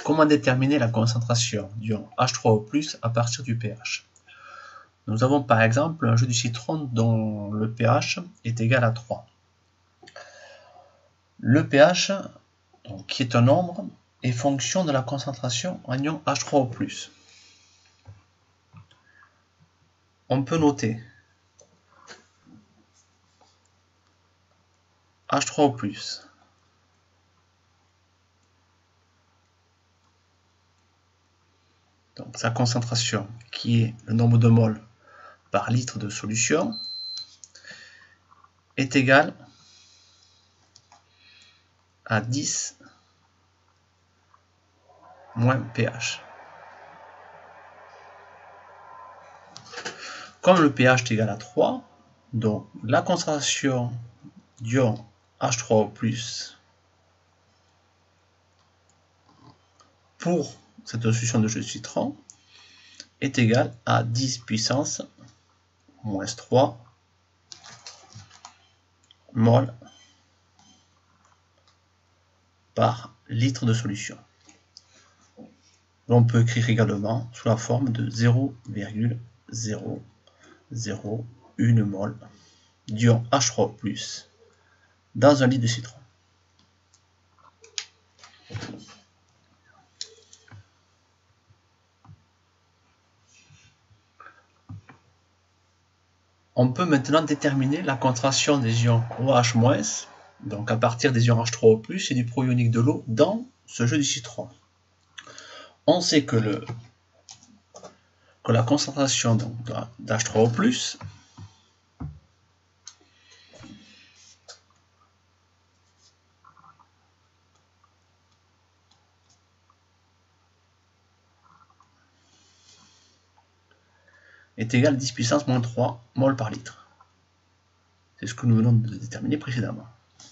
Comment déterminer la concentration d'ion H3O+ à partir du pH? Nous avons par exemple un jus de citron dont le pH est égal à 3. Le pH, donc, qui est un nombre, est fonction de la concentration en ion H3O+. On peut noter H3O+. Donc sa concentration, qui est le nombre de moles par litre de solution, est égale à 10 moins pH. Comme le pH est égal à 3, donc la concentration d'ion H3O+ pour cette solution de jus de citron est égale à 10 puissance moins 3 mol par litre de solution. L'on peut écrire également sous la forme de 0,001 mol d'ion H3O+ dans un litre de citron. On peut maintenant déterminer la concentration des ions OH-, donc à partir des ions H3O+, et du proionique de l'eau dans ce jus de citron. On sait que la concentration d'H3O+ est égale à 10 puissance moins 3 mol par litre. C'est ce que nous venons de déterminer précédemment.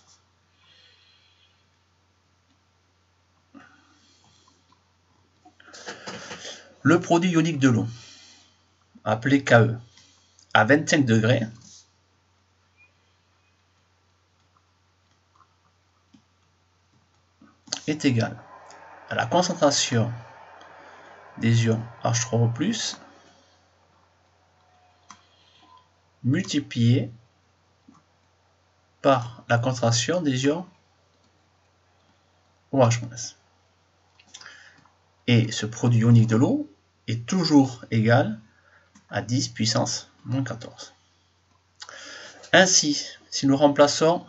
Le produit ionique de l'eau, appelé KE, à 25 degrés, est égal à la concentration des ions H3O+ multiplié par la concentration des ions OH-. Et ce produit ionique de l'eau est toujours égal à 10 puissance moins 14. Ainsi, si nous remplaçons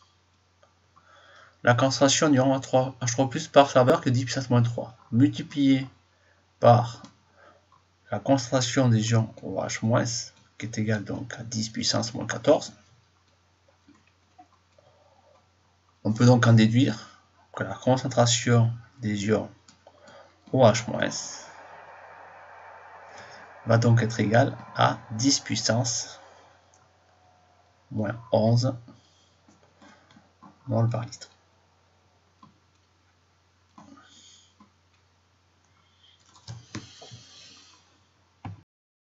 la concentration du H3O+ par sa valeur que 10 puissance moins 3, multiplié par la concentration des ions OH-, qui est égale donc à 10 puissance moins 14, on peut donc en déduire que la concentration des ions OH- va donc être égale à 10 puissance moins 11 mol par litre.